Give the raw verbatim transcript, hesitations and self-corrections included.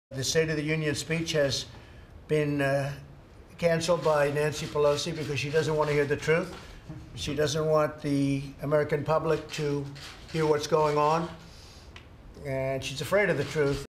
The State of the Union speech has been uh, canceled by Nancy Pelosi because she doesn't want to hear the truth. She doesn't want the American public to hear what's going on. And she's afraid of the truth.